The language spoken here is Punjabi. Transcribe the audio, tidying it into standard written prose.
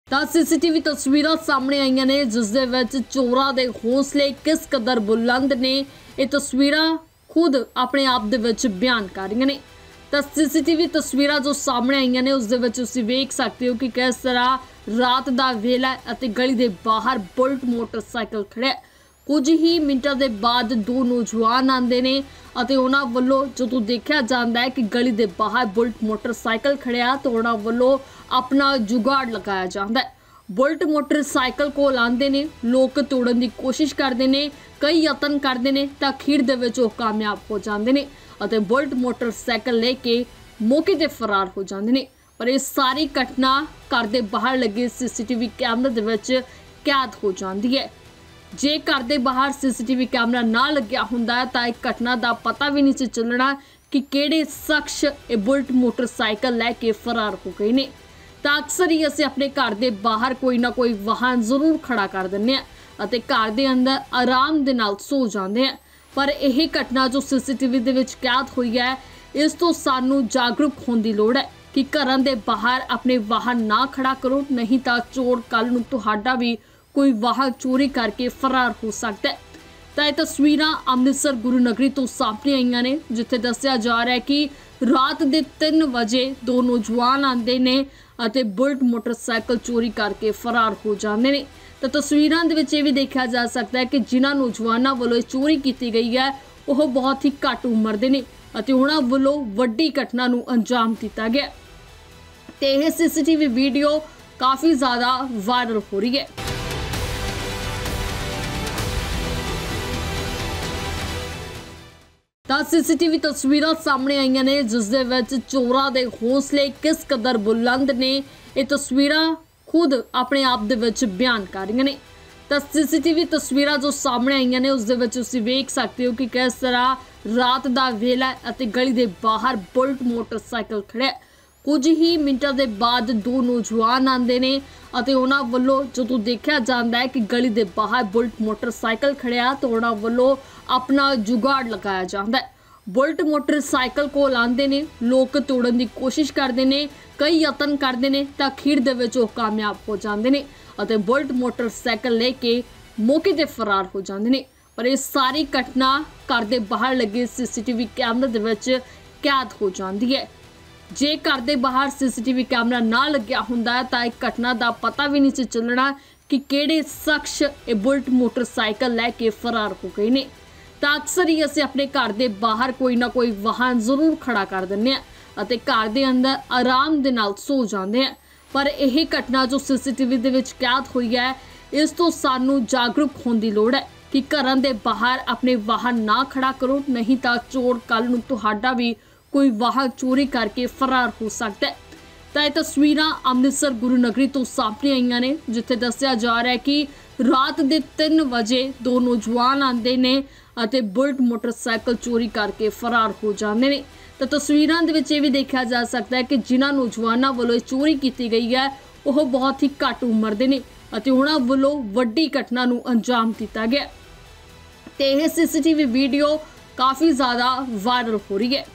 ਤਾਂ ਸੀਸੀਟੀਵੀ ਤਸਵੀਰਾਂ ਸਾਹਮਣੇ ਆਈਆਂ ਨੇ ਜਿਸ ਦੇ ਵਿੱਚ ਚੋਰਾਂ ਦੇ ਹੌਸਲੇ ਕਿਸ ਕਦਰ ਬੁਲੰਦ ਨੇ। ਇਹ ਤਸਵੀਰਾਂ ਖੁਦ ਆਪਣੇ ਆਪ ਦੇ ਵਿੱਚ ਬਿਆਨ ਕਰ ਰਹੀਆਂ ਨੇ। ਤਾਂ ਸੀਸੀਟੀਵੀ ਤਸਵੀਰਾਂ ਜੋ ਸਾਹਮਣੇ ਆਈਆਂ ਨੇ ਉਸ ਦੇ ਵਿੱਚ ਤੁਸੀਂ ਵੇਖ ਸਕਦੇ ਹੋ ਕਿ ਕਿਸ ਤਰ੍ਹਾਂ ਰਾਤ ਦਾ ਵੇਲਾ ਹੈ ਅਤੇ ਗਲੀ ਦੇ ਬਾਹਰ ਬੁਲਟ ਮੋਟਰਸਾਈਕਲ ਖੜਿਆ। ਕੁਝ ਹੀ ਮਿੰਟਾਂ ਦੇ ਬਾਅਦ ਦੋ ਨੌਜਵਾਨ ਆਉਂਦੇ ਨੇ ਅਤੇ ਉਹਨਾਂ ਵੱਲੋਂ ਜਦੋਂ ਦੇਖਿਆ ਜਾਂਦਾ ਹੈ ਕਿ ਗਲੀ ਦੇ ਬਾਹਰ ਬੁਲਟ ਮੋਟਰਸਾਈਕਲ ਖੜਿਆ ਤਾਂ ਉਹਨਾਂ ਵੱਲੋਂ ਆਪਣਾ ਜੁਗਾੜ ਲਗਾਇਆ ਜਾਂਦਾ ਹੈ। ਬੁਲਟ ਮੋਟਰਸਾਈਕਲ ਕੋਲ ਆਉਂਦੇ ਨੇ, ਲੋਕ ਤੋੜਨ ਦੀ ਕੋਸ਼ਿਸ਼ ਕਰਦੇ ਨੇ, ਕਈ ਯਤਨ ਕਰਦੇ ਨੇ ਤਾਂ ਅਖੀਰ ਦੇ ਵਿੱਚ ਉਹ ਕਾਮਯਾਬ ਹੋ ਜਾਂਦੇ ਨੇ ਅਤੇ ਬੁਲਟ ਮੋਟਰਸਾਈਕਲ ਲੈ ਕੇ ਮੌਕੇ ਤੇ ਫਰਾਰ ਹੋ ਜਾਂਦੇ ਨੇ। ਪਰ ਇਹ ਸਾਰੀ ਘਟਨਾ ਘਰ ਦੇ ਬਾਹਰ ਲੱਗੇ ਸੀਸੀਟੀਵੀ ਕੈਮਰੇ ਦੇ ਵਿੱਚ ਕੈਦ ਹੋ ਜਾਂਦੀ ਹੈ। ਜੇ ਘਰ ਦੇ ਬਾਹਰ ਸੀਸੀਟੀਵੀ ਕੈਮਰਾ ਨਾ ਲੱਗਿਆ ਹੁੰਦਾ ਤਾਂ ਇਹ ਘਟਨਾ ਦਾ ਪਤਾ ਵੀ ਨਹੀਂ ਸੀ ਚੱਲਣਾ ਕਿ ਕਿਹੜੇ ਸ਼ਖਸ ਇਹ ਬੁਲਟ ਮੋਟਰਸਾਈਕਲ ਲੈ ਕੇ ਫਰਾਰ ਹੋ ਗਏ ਨੇ। ਤਾਂ ਅਕਸਰ ਹੀ ਅਸੀਂ ਆਪਣੇ ਘਰ ਦੇ ਬਾਹਰ ਕੋਈ ਨਾ ਕੋਈ ਵਾਹਨ ਜ਼ਰੂਰ ਖੜਾ ਕਰ ਦਿੰਦੇ ਹਾਂ ਅਤੇ ਘਰ ਦੇ ਅੰਦਰ ਆਰਾਮ ਦੇ ਨਾਲ ਸੋ ਜਾਂਦੇ ਹਾਂ। ਪਰ ਇਹ ਘਟਨਾ ਜੋ ਸੀਸੀਟੀਵੀ ਦੇ ਵਿੱਚ ਕੈਦ ਹੋਈ ਹੈ, ਇਸ ਤੋਂ ਸਾਨੂੰ ਜਾਗਰੂਕ ਹੋਣ ਦੀ ਲੋੜ ਹੈ ਕਿ ਘਰਾਂ ਦੇ ਬਾਹਰ ਆਪਣੇ ਵਾਹਨ ਨਾ ਖੜਾ ਕਰੋ, ਨਹੀਂ ਤਾਂ ਚੋਰ ਕੱਲ ਨੂੰ ਤੁਹਾਡਾ ਵੀ ਕੋਈ ਵਾਹਨ ਚੋਰੀ ਕਰਕੇ ਫਰਾਰ ਹੋ ਸਕਦਾ ਹੈ। ਤਾਂ ਇਹ ਤਸਵੀਰਾਂ ਅੰਮ੍ਰਿਤਸਰ ਗੁਰੂ ਨਗਰੀ ਤੋਂ ਸਾਹਮਣੇ ਆਈਆਂ ਨੇ ਜਿੱਥੇ ਦੱਸਿਆ ਜਾ ਰਿਹਾ ਹੈ ਕਿ ਰਾਤ ਦੇ 3 ਵਜੇ ਦੋ ਨੌਜਵਾਨ ਆਉਂਦੇ ਨੇ ਅਤੇ ਬੁਲਟ ਮੋਟਰਸਾਈਕਲ ਚੋਰੀ ਕਰਕੇ ਫਰਾਰ ਹੋ ਜਾਂਦੇ ਨੇ। ਤਾਂ ਤਸਵੀਰਾਂ ਦੇ ਵਿੱਚ ਇਹ ਵੀ ਦੇਖਿਆ ਜਾ ਸਕਦਾ ਹੈ ਕਿ ਜਿਨ੍ਹਾਂ ਨੌਜਵਾਨਾਂ ਵੱਲੋਂ ਚੋਰੀ ਕੀਤੀ ਗਈ ਹੈ ਉਹ ਬਹੁਤ ਹੀ ਘੱਟ ਉਮਰ ਦੇ ਨੇ ਅਤੇ ਉਹਨਾਂ ਵੱਲੋਂ ਵੱਡੀ ਘਟਨਾ ਨੂੰ ਅੰਜਾਮ ਦਿੱਤਾ ਗਿਆ ਤੇ ਇਹ ਸੀਸੀਟੀਵੀ ਵੀਡੀਓ ਕਾਫੀ ਜ਼ਿਆਦਾ ਵਾਇਰਲ ਹੋ ਰਹੀ ਹੈ। ਤਾਂ ਸੀਸੀਟੀਵੀ ਤਸਵੀਰਾਂ ਸਾਹਮਣੇ ਆਈਆਂ ਨੇ ਜਿਸ ਦੇ ਵਿੱਚ ਚੋਰਾਂ ਦੇ ਹੌਸਲੇ ਕਿਸ ਕਦਰ ਬੁਲੰਦ ਨੇ। ਇਹ ਤਸਵੀਰਾਂ ਖੁਦ ਆਪਣੇ ਆਪ ਦੇ ਵਿੱਚ ਬਿਆਨ ਕਰ ਰਹੀਆਂ ਨੇ। ਤਾਂ ਸੀਸੀਟੀਵੀ ਤਸਵੀਰਾਂ ਜੋ ਸਾਹਮਣੇ ਆਈਆਂ ਨੇ ਉਸ ਦੇ ਵਿੱਚ ਤੁਸੀਂ ਵੇਖ ਸਕਦੇ ਹੋ ਕਿ ਕਿਸ ਤਰ੍ਹਾਂ ਰਾਤ ਦਾ ਵੇਲਾ ਹੈ ਅਤੇ ਗਲੀ ਦੇ ਬਾਹਰ ਬੁਲਟ ਮੋਟਰਸਾਈਕਲ ਖੜਿਆ। ਕੁਝ ਹੀ ਮਿੰਟਾਂ ਦੇ ਬਾਅਦ ਦੋ ਨੌਜਵਾਨ ਆਉਂਦੇ ਨੇ ਅਤੇ ਉਹਨਾਂ ਵੱਲੋਂ ਜਦੋਂ ਦੇਖਿਆ ਜਾਂਦਾ ਹੈ ਕਿ ਗਲੀ ਦੇ ਬਾਹਰ ਬੁਲਟ ਮੋਟਰਸਾਈਕਲ ਖੜਿਆ ਤਾਂ ਉਹਨਾਂ ਵੱਲੋਂ ਆਪਣਾ ਜੁਗਾੜ ਲਗਾਇਆ ਜਾਂਦਾ ਹੈ। ਬੁਲਟ ਮੋਟਰਸਾਈਕਲ ਕੋਲ ਆਉਂਦੇ ਨੇ, ਲੋਕ ਤੋੜਨ ਦੀ ਕੋਸ਼ਿਸ਼ ਕਰਦੇ ਨੇ, ਕਈ ਯਤਨ ਕਰਦੇ ਨੇ ਤਾਂ ਅਖੀਰ ਦੇ ਵਿੱਚ ਉਹ ਕਾਮਯਾਬ ਹੋ ਜਾਂਦੇ ਨੇ ਅਤੇ ਬੁਲਟ ਮੋਟਰਸਾਈਕਲ ਲੈ ਕੇ ਮੌਕੇ ਤੇ ਫਰਾਰ ਹੋ ਜਾਂਦੇ ਨੇ। ਪਰ ਇਹ ਸਾਰੀ ਘਟਨਾ ਘਰ ਦੇ ਬਾਹਰ ਲੱਗੇ ਸੀਸੀਟੀਵੀ ਕੈਮਰੇ ਦੇ ਵਿੱਚ ਕੈਦ ਹੋ ਜਾਂਦੀ ਹੈ। ਜੇ ਘਰ ਦੇ ਬਾਹਰ ਸੀਸੀਟੀਵੀ ਕੈਮਰਾ ਨਾ ਲੱਗਿਆ ਹੁੰਦਾ ਤਾਂ ਇਹ ਘਟਨਾ ਦਾ ਪਤਾ ਵੀ ਨਹੀਂ ਸੀ ਚੱਲਣਾ ਕਿ ਕਿਹੜੇ ਸ਼ਖਸ ਇਹ ਬੁਲਟ ਮੋਟਰਸਾਈਕਲ ਲੈ ਕੇ ਫਰਾਰ ਹੋ ਗਏ ਨੇ। ਤਾਂ ਅਕਸਰ ਹੀ ਅਸੀਂ ਆਪਣੇ ਘਰ ਦੇ ਬਾਹਰ ਕੋਈ ਨਾ ਕੋਈ ਵਾਹਨ ਜ਼ਰੂਰ ਖੜਾ ਕਰ ਦਿੰਦੇ ਹਾਂ ਅਤੇ ਘਰ ਦੇ ਅੰਦਰ ਆਰਾਮ ਦੇ ਨਾਲ ਸੋ ਜਾਂਦੇ ਹਾਂ। ਪਰ ਇਹ ਘਟਨਾ ਜੋ ਸੀਸੀਟੀਵੀ ਦੇ ਵਿੱਚ ਕੈਦ ਹੋਈ ਹੈ, ਇਸ ਤੋਂ ਸਾਨੂੰ ਜਾਗਰੂਕ ਹੋਣ ਦੀ ਲੋੜ ਹੈ ਕਿ ਘਰਾਂ ਦੇ ਬਾਹਰ ਆਪਣੇ ਵਾਹਨ ਨਾ ਖੜਾ ਕਰੋ, ਨਹੀਂ ਤਾਂ ਚੋਰ ਕੱਲ ਨੂੰ ਤੁਹਾਡਾ ਵੀ ਕੋਈ ਵਾਹਨ ਚੋਰੀ ਕਰਕੇ ਫਰਾਰ ਹੋ ਸਕਦਾ ਹੈ। ਤਾਂ ਇਹ ਤਸਵੀਰਾਂ ਅੰਮ੍ਰਿਤਸਰ ਗੁਰੂ ਨਗਰੀ ਤੋਂ ਸਾਹਮਣੇ ਆਈਆਂ ਨੇ ਜਿੱਥੇ ਦੱਸਿਆ ਜਾ ਰਿਹਾ ਹੈ ਕਿ ਰਾਤ ਦੇ 3 ਵਜੇ ਦੋ ਨੌਜਵਾਨ ਆਉਂਦੇ ਨੇ ਅਤੇ ਬੁਲਟ ਮੋਟਰਸਾਈਕਲ ਚੋਰੀ ਕਰਕੇ ਫਰਾਰ ਹੋ ਜਾਂਦੇ ਨੇ। ਤਾਂ ਤਸਵੀਰਾਂ ਦੇ ਵਿੱਚ ਇਹ ਵੀ ਦੇਖਿਆ ਜਾ ਸਕਦਾ ਹੈ ਕਿ ਜਿਨ੍ਹਾਂ ਨੌਜਵਾਨਾਂ ਵੱਲੋਂ ਚੋਰੀ ਕੀਤੀ ਗਈ ਹੈ ਉਹ ਬਹੁਤ ਹੀ ਘੱਟ ਉਮਰ ਦੇ ਨੇ ਅਤੇ ਉਹਨਾਂ ਵੱਲੋਂ ਵੱਡੀ ਘਟਨਾ ਨੂੰ ਅੰਜਾਮ ਦਿੱਤਾ ਗਿਆ ਤੇ ਇਹ ਸੀਸੀਟੀਵੀ ਵੀਡੀਓ ਕਾਫੀ ਜ਼ਿਆਦਾ ਵਾਇਰਲ ਹੋ ਰਹੀ ਹੈ।